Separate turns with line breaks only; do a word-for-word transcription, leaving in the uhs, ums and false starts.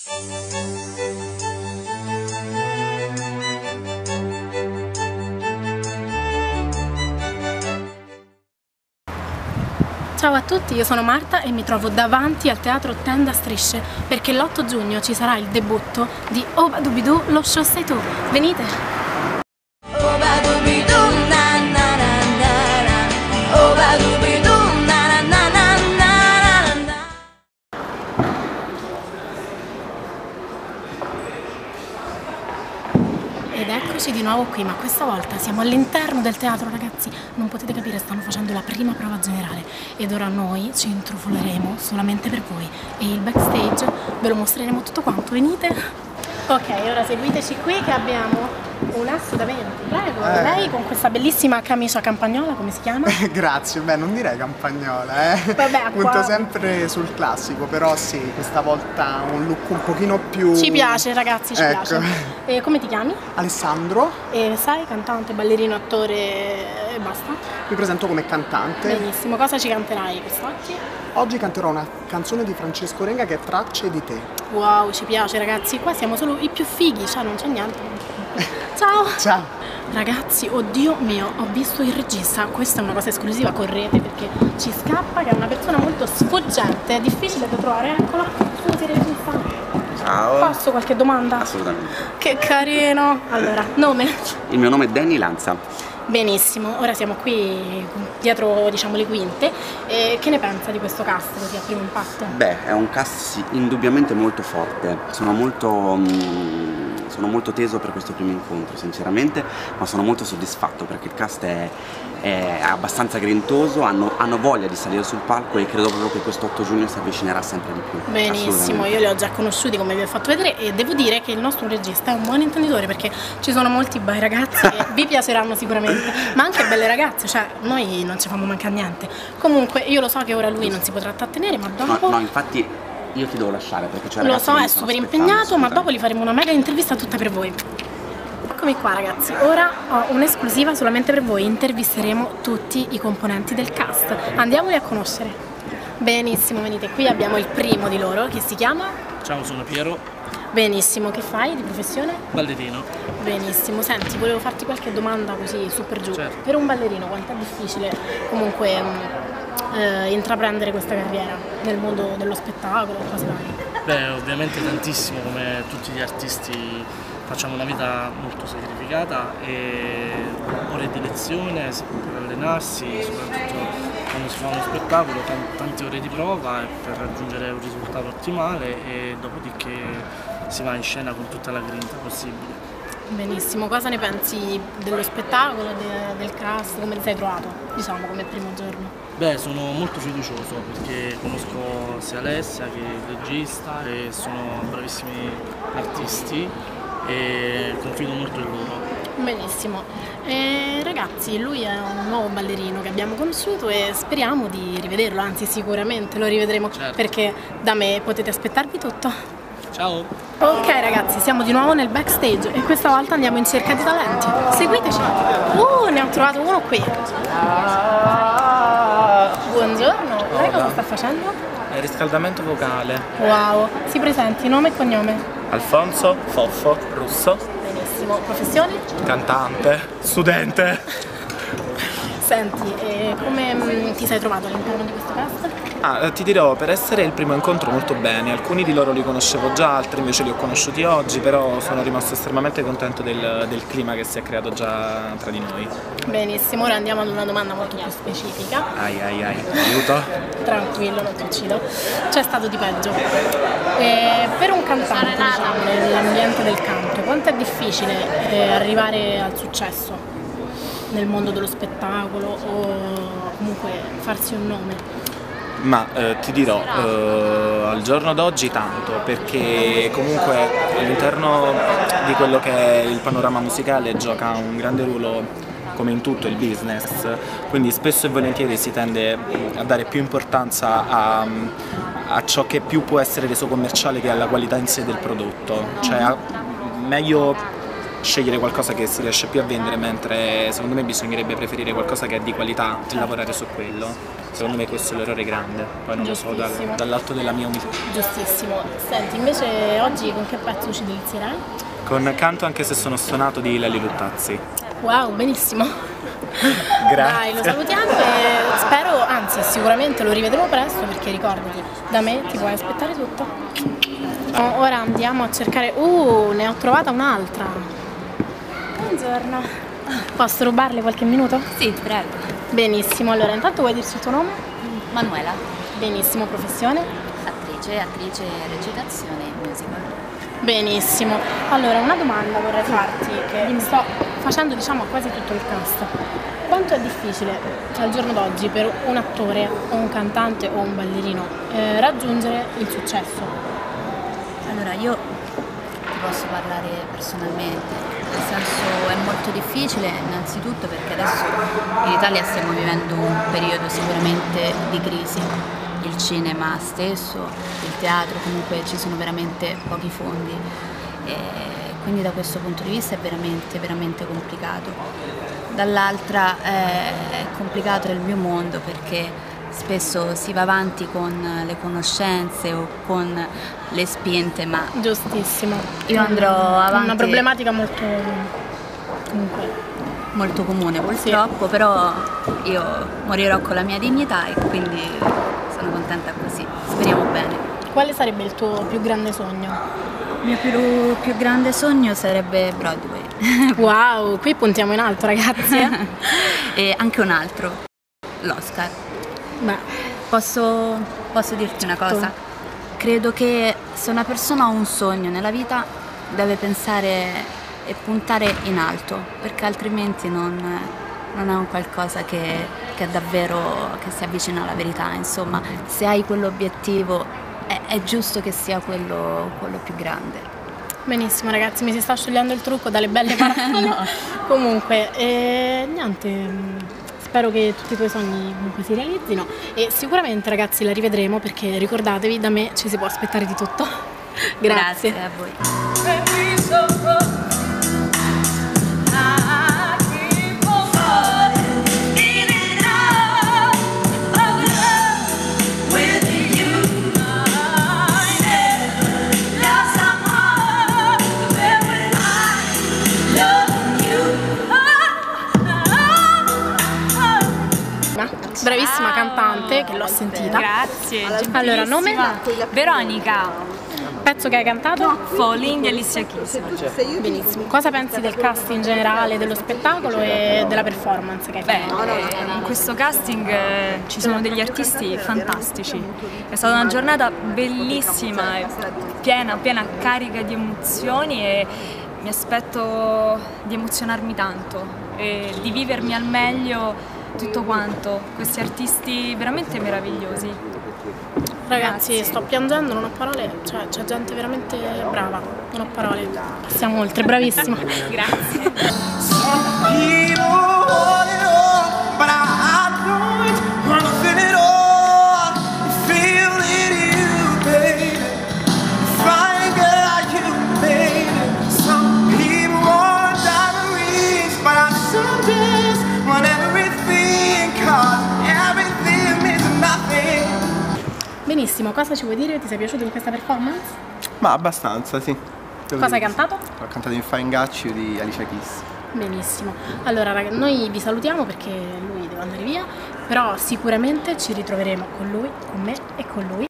Ciao a tutti, io sono Marta e mi trovo davanti al teatro Tenda Strisce perché l'otto giugno ci sarà il debutto di Obadoobidoo, lo show sei tu. Venite! Ed eccoci di nuovo qui, ma questa volta siamo all'interno del teatro, ragazzi. Non potete capire, stanno facendo la prima prova generale ed ora noi ci intrufoleremo solamente per voi e il backstage ve lo mostreremo tutto quanto. Venite? Ok, ora seguiteci qui che abbiamo un asso da venti. Prego, eh. Lei con questa bellissima camicia campagnola, come si chiama?
Grazie, beh, non direi campagnola, eh.
Vabbè,
punto
qua...
sempre sul classico, però sì, questa volta un look un pochino più...
Ci piace, ragazzi, ci
ecco.
piace. E come ti chiami?
Alessandro.
E sai, cantante, ballerino, attore e basta?
Mi presento come cantante.
Benissimo, cosa ci canterai quest'oggi?
Oggi canterò una canzone di Francesco Renga che è Tracce di te.
Wow, ci piace, ragazzi, qua siamo solo i più fighi, cioè non c'è niente. Ciao!
Ciao!
Ragazzi, oddio mio, ho visto il regista, questa è una cosa esclusiva, correte perché ci scappa, che è una persona molto sfuggente, è difficile da trovare, eccola, scusi regista.
Ciao.
Posso qualche domanda?
Assolutamente.
Che carino! Allora, nome?
Il mio nome è Danny Lanza.
Benissimo, ora siamo qui dietro, diciamo, le quinte. E che ne pensa di questo cast così a primo impatto?
Beh, è un cast indubbiamente molto forte, sono molto, mm, sono molto teso per questo primo incontro sinceramente, ma sono molto soddisfatto perché il cast è, è abbastanza grintoso, hanno, hanno voglia di salire sul palco e credo proprio che questo otto giugno si avvicinerà sempre di più.
Benissimo, io li ho già conosciuti come vi ho fatto vedere e devo dire che il nostro regista è un buon intenditore perché ci sono molti bei ragazzi che vi piaceranno sicuramente, ma anche belle ragazze, cioè noi non ci fanno mancare niente. Comunque io lo so che ora lui non si potrà trattenere, ma dopo...
No, no, infatti io ti devo lasciare perché c'è
Lo so, è super impegnato, ma dopo gli faremo una mega intervista tutta per voi. Eccomi qua ragazzi, ora ho un'esclusiva solamente per voi, intervisteremo tutti i componenti del cast, andiamoli a conoscere. Benissimo, venite qui, abbiamo il primo di loro che si chiama...
Ciao, sono Piero.
Benissimo, che fai di professione?
Ballerino.
Benissimo, senti, volevo farti qualche domanda così su per giù.
Certo.
Per un ballerino quanto è difficile comunque eh, intraprendere questa carriera nel mondo dello spettacolo, cose varie?
Beh, ovviamente tantissimo, come tutti gli artisti facciamo una vita molto sacrificata e ore di lezione per allenarsi, soprattutto quando si fa uno spettacolo, tante ore di prova per raggiungere un risultato ottimale e dopodiché si va in scena con tutta la grinta possibile.
Benissimo, cosa ne pensi dello spettacolo, de, del cast, come ti sei trovato, diciamo, come primo giorno?
Beh, sono molto fiducioso perché conosco sia Alessia che il regista e sono bravissimi artisti e confido molto in loro.
Benissimo, eh, ragazzi, lui è un nuovo ballerino che abbiamo conosciuto e speriamo di rivederlo, anzi sicuramente lo rivedremo, certo, perché da me potete aspettarvi tutto.
Ciao!
Ok ragazzi, siamo di nuovo nel backstage e questa volta andiamo in cerca di talenti. Seguiteci! Uh, ne ho trovato uno qui! Buongiorno, lei cosa sta facendo?
È riscaldamento vocale.
Wow, si presenti, nome e cognome?
Alfonso Foffo Russo.
Benissimo, professione?
Cantante. Studente.
Senti, e come mh, ti sei trovato all'interno di questo cast?
Ah, ti dirò, per essere il primo incontro molto bene, alcuni di loro li conoscevo già, altri invece li ho conosciuti oggi, però sono rimasto estremamente contento del, del clima che si è creato già tra di noi.
Benissimo, ora andiamo ad una domanda molto più specifica.
Ai ai ai, aiuto?
Tranquillo, non ti uccido. C'è stato di peggio. E per un cantante, diciamo, nell'ambiente del canto, quanto è difficile eh, arrivare al successo nel mondo dello spettacolo o comunque farsi un nome?
Ma eh, ti dirò, eh, al giorno d'oggi tanto, perché comunque all'interno di quello che è il panorama musicale gioca un grande ruolo, come in tutto il business, quindi spesso e volentieri si tende a dare più importanza a, a ciò che più può essere reso commerciale che alla qualità in sé del prodotto, cioè a, meglio scegliere qualcosa che si riesce più a vendere, mentre secondo me bisognerebbe preferire qualcosa che è di qualità e lavorare su quello. Secondo me questo è l'errore grande, poi non lo so dal, dall'atto della mia umiltà.
Giustissimo. Senti, invece oggi con che pezzo ci delizierai?
Con Canto anche se sono stonato di Lelli Luttazzi.
Wow, benissimo.
Grazie.
Dai, lo salutiamo e spero, anzi sicuramente lo rivedremo presto, perché ricordati, da me ti puoi aspettare tutto. Oh, ora andiamo a cercare... Uh, ne ho trovata un'altra. Buongiorno. Posso rubarle qualche minuto?
Sì, prego.
Benissimo, allora intanto vuoi dirci il tuo nome?
Manuela.
Benissimo, professione?
Attrice, attrice, recitazione e musical.
Benissimo, allora una domanda vorrei farti, che sto facendo diciamo a quasi tutto il cast. Quanto è difficile al giorno d'oggi per un attore o un cantante o un ballerino eh, raggiungere il successo?
Allora, io ti posso parlare personalmente, nel senso è molto difficile innanzitutto perché adesso in Italia stiamo vivendo un periodo sicuramente di crisi. Il cinema stesso, il teatro, comunque ci sono veramente pochi fondi e quindi da questo punto di vista è veramente, veramente complicato. Dall'altra è complicato il mio mondo perché spesso si va avanti con le conoscenze o con le spinte, ma
Giustissimo.
io andrò avanti.
Una problematica molto comunque
molto comune purtroppo, sì. Però io morirò con la mia dignità e quindi sono contenta così, speriamo bene.
Quale sarebbe il tuo più grande sogno?
Il mio più, più grande sogno sarebbe Broadway.
Wow, qui puntiamo in alto ragazzi. Eh?
E anche un altro, l'Oscar.
Beh,
posso, posso dirti una cosa? Credo che se una persona ha un sogno nella vita deve pensare e puntare in alto, perché altrimenti non, non è un qualcosa che, che è davvero, che si avvicina alla verità. Insomma, se hai quell'obiettivo è, è giusto che sia quello, quello più grande.
Benissimo ragazzi, mi si sta sciogliendo il trucco dalle belle parole. No. Comunque, eh, niente, spero che tutti i tuoi sogni comunque si realizzino e sicuramente ragazzi la rivedremo, perché ricordatevi, da me ci si può aspettare di tutto. Grazie.
Grazie a voi.
Bravissima cantante, che l'ho sentita.
Grazie.
Allora, nome?
Veronica.
Pezzo che hai cantato?
Falling di Alicia Keys.
Benissimo. Cosa pensi del cast in generale, dello spettacolo e della performance che hai fatto?
Beh, in questo casting eh, ci sono degli artisti fantastici. È stata una giornata bellissima, piena, piena carica di emozioni e mi aspetto di emozionarmi tanto e di vivermi al meglio tutto quanto, questi artisti veramente meravigliosi.
Ragazzi,
Grazie.
sto piangendo, non ho parole, cioè c'è gente veramente brava, non ho parole. Passiamo oltre, bravissima.
Grazie.
Benissimo, cosa ci vuoi dire? Ti sei piaciuto in questa performance?
Ma abbastanza, sì. Devo
Cosa hai
dire.
cantato?
Ho cantato in Fine Got You di Alicia Keys.
Benissimo. Allora ragazzi, noi vi salutiamo perché lui deve andare via, però sicuramente ci ritroveremo con lui, con me e con lui.